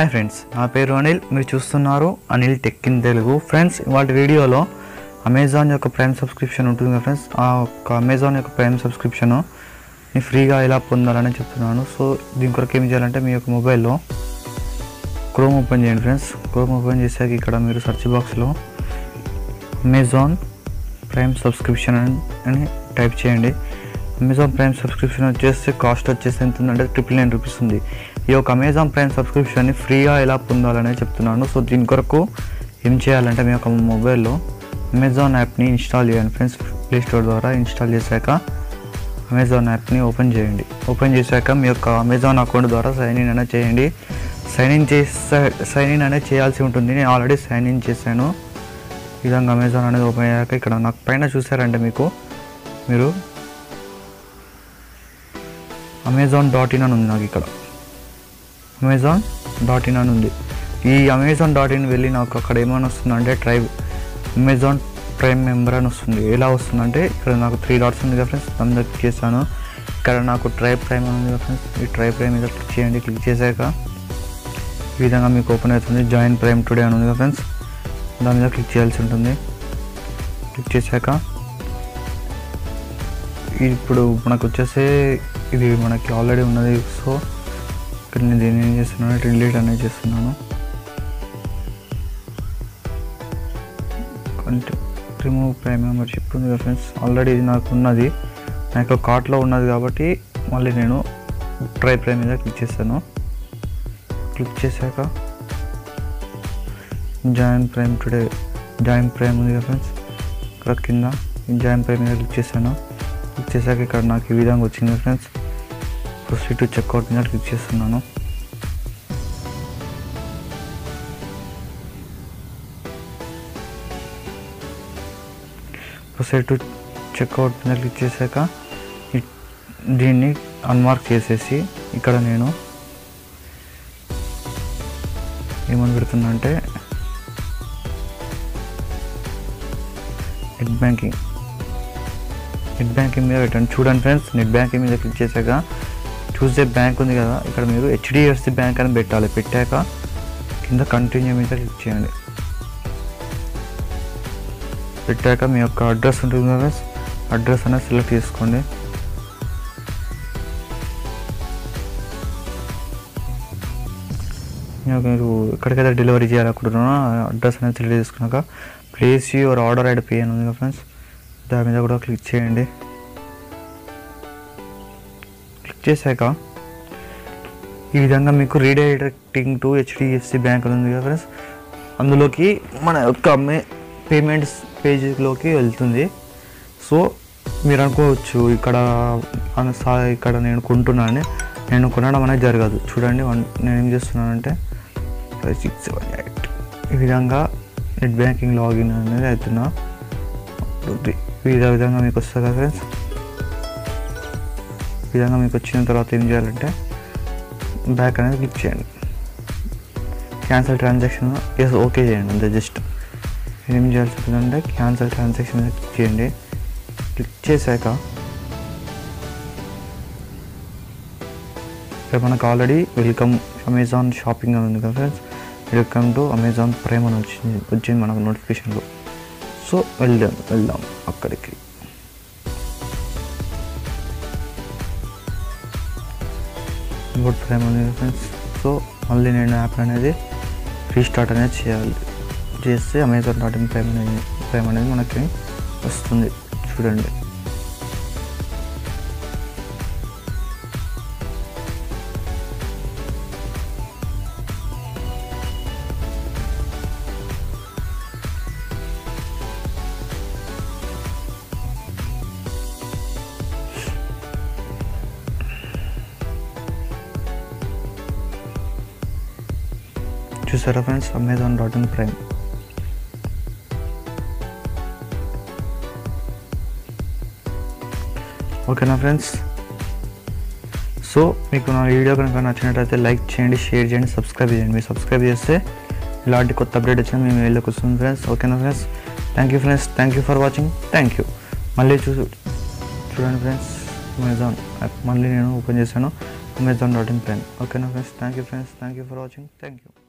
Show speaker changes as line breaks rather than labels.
Hi friends, నా పేరు అనిల్. మీరు చూస్తున్నారు Anil tech in Telugu. Friends, ఇవాళ వీడియోలో అమెజాన్ యొక్క ప్రైమ్ సబ్స్క్రిప్షన్ ఉంటుంది కదా ఫ్రెండ్స్, ఆ యొక్క అమెజాన్ యొక్క ప్రైమ్ సబ్స్క్రిప్షన్ ఫ్రీగా ఎలా పొందాలని చెప్తున్నాను. సో దీని కొరకు ఏం చేయాలంటే మీ యొక్క మొబైల్లో క్రోమ్ ఓపెన్ చేయండి ఫ్రెండ్స్. క్రోమ్ ఓపెన్ చేశాక ఇక్కడ మీరు సెర్చ్ బాక్స్లో అమెజాన్ ప్రైమ్ సబ్స్క్రిప్షన్ అని టైప్ చేయండి. అమెజాన్ ప్రైమ్ సబ్స్క్రిప్షన్ వచ్చేసి కాస్ట్ వచ్చేసి ఎంత ఉందంటే ₹999 ఉంది. ఈ యొక్క అమెజాన్ ప్రైమ్ సబ్స్క్రిప్షన్ని ఫ్రీగా ఎలా పొందాలని చెప్తున్నాను. సో దీని కొరకు ఏం చేయాలంటే మీ యొక్క మొబైల్లో అమెజాన్ యాప్ని ఇన్స్టాల్ చేయండి ఫ్రెండ్స్. ప్లే స్టోర్ ద్వారా ఇన్స్టాల్ చేశాక అమెజాన్ యాప్ని ఓపెన్ చేయండి. ఓపెన్ చేశాక మీ యొక్క అమెజాన్ అకౌంట్ ద్వారా సైన్ ఇన్ అనేది చేయండి. సైన్ ఇన్ అనేది చేయాల్సి ఉంటుంది. నేను ఆల్రెడీ సైన్ ఇన్ చేశాను. ఈ విధంగా అమెజాన్ అనేది ఓపెన్ అయ్యాక ఇక్కడ నాకు పైన చూసారంటే మీరు amazon.in అని ఉంది. నాకు ఇక్కడ amazon.in అని ఉంది. ఈ amazon.in వెళ్ళి నాకు అక్కడ ఏమైనా వస్తుందంటే అమెజాన్ ప్రైమ్ మెంబర్ అని వస్తుంది. ఎలా వస్తుందంటే ఇక్కడ నాకు 3 డాట్స్ ఉంది కదా ఫ్రెండ్స్, దాని మీద క్లిక్ చేశాను. ఇక్కడ నాకు ప్రైమ్ అని ఉంది కదా ఫ్రెండ్స్, ఈ ప్రైమ్ మీద క్లిక్ చేయండి. క్లిక్ చేశాక ఈ విధంగా మీకు ఓపెన్ అవుతుంది. జాయిన్ ప్రైమ్ టుడే అని ఉంది కదా ఫ్రెండ్స్, దాని మీద క్లిక్ చేయాల్సి ఉంటుంది. క్లిక్ చేశాక ఇప్పుడు మనకు వచ్చేసి ఇది మనకి ఆల్రెడీ ఉన్నది. సో ఇక్కడ నేను దీన్ని ఏం చేస్తున్నాను, డిలీట్ అనేది చేస్తున్నాను. రిమూవ్ ప్రైమ్ మెంబర్షిప్ ఉంది కదా ఫ్రెండ్స్, ఆల్రెడీ ఇది నాకు ఉన్నది, నా యొక్క కార్ట్లో ఉన్నది కాబట్టి మళ్ళీ నేను ప్రైమ్ మీద క్లిక్ చేస్తాను. క్లిక్ చేశాక జాయిన్ ప్రైమ్ టుడే ఉంది కదా ఫ్రెండ్స్, ఇక్కడ కింద జాయిన్ ప్రైమ్ మీద క్లిక్ చేశాను. క్లిక్ చేశాక ఇక్కడ నాకు ఈ విధంగా వచ్చింది ఫ్రెండ్స్. ప్రొసీడ్ టు చెక్అవుట్ మీద క్లిక్ చేస్తున్నాను. ప్రొసీడ్ టు చెక్అవుట్ మీద క్లిక్ చేశాక దీన్ని అన్మార్క్ చేసేసి ఇక్కడ నేను ఏమని పెడుతున్నా అంటే నెట్ బ్యాంకింగ్ మీద పెట్టండి. చూడండి ఫ్రెండ్స్, నెట్ బ్యాంకింగ్ మీద క్లిక్ చేశాక చూసే బ్యాంక్ ఉంది కదా, ఇక్కడ మీరు HDFC బ్యాంక్ అని పెట్టాలి. పెట్టాక కింద కంటిన్యూ మీద క్లిక్ చేయండి. పెట్టాక మీ యొక్క అడ్రస్ ఉంటుంది కదా, అడ్రస్ అనేది సెలెక్ట్ చేసుకోండి. మీరు ఎక్కడికైతే డెలివరీ చేయాలనుకుంటున్నారో అడ్రస్ అనేది సెలెక్ట్ చేసుకున్నాక place your order and pay అని ఉంది కదా ఫ్రెండ్స్, దాని మీద కూడా క్లిక్ చేయండి. క్లిక్ చేశాక ఈ విధంగా మీకు రీడైరెక్టింగ్ టు HDFC బ్యాంక్ ఉంది కదా ఫ్రెండ్స్, అందులోకి మన యొక్క పేమెంట్స్ పేజీలోకి వెళ్తుంది. సో మీరు అనుకోవచ్చు ఇక్కడ నేను కొంటున్నాను, నేను కొనడం అనేది జరగదు. చూడండి, నేను ఏం చేస్తున్నానంటే 5678 ఈ విధంగా నెట్ బ్యాంకింగ్ లాగిన్ అనేది అవుతున్నా. ఈ విధంగా మీకు వస్తుంది కదా ఫ్రెండ్స్. ఈ విధంగా మీకు వచ్చిన తర్వాత ఏం చేయాలంటే బ్యాక్ అనేది క్లిక్ చేయండి. క్యాన్సిల్ ట్రాన్సాక్షన్ ఓకే చేయండి. అంతే, జస్ట్ ఏం చేయాల్సి ఉంటుందంటే క్యాన్సిల్ ట్రాన్సాక్షన్ మీద క్లిక్ చేయండి. క్లిక్ చేశాక ఇక్కడ మనకు ఆల్రెడీ వెల్కమ్ అమెజాన్ షాపింగ్ అని ఉంది కదా friends, welcome to Amazon Prime అని వచ్చింది మనకు నోటిఫికేషన్లో. సో వెళ్దాం అక్కడికి. గుడ్ ప్రైమ్ అనేది ఫ్రెండ్స్. సో మళ్ళీ నేను యాప్ అనేది రీస్టార్ట్ అనేది చేస్తే Amazon.in ప్రైమ్ అనేది మనకి వస్తుంది. చూడండి, చూసారా ఫ్రెండ్స్, Amazon.in ప్రైమ్. ఓకేనా ఫ్రెండ్స్? సో మీకు నా వీడియో కనుక నచ్చినట్లయితే లైక్ చేయండి, షేర్ చేయండి, సబ్స్క్రైబ్ చేయండి. మీరు సబ్స్క్రైబ్ చేస్తే ఇలాంటి కొత్త అప్డేట్ వచ్చినా మేము వీడియోకి వస్తుంది ఫ్రెండ్స్. ఓకేనా friends? Thank you friends, thank you for watching. Thank you. మళ్ళీ చూడండి ఫ్రెండ్స్, అమెజాన్ యాప్ మళ్ళీ నేను ఓపెన్ చేశాను. amazon.in pen. Okay, now friends, thank you for watching. Thank you.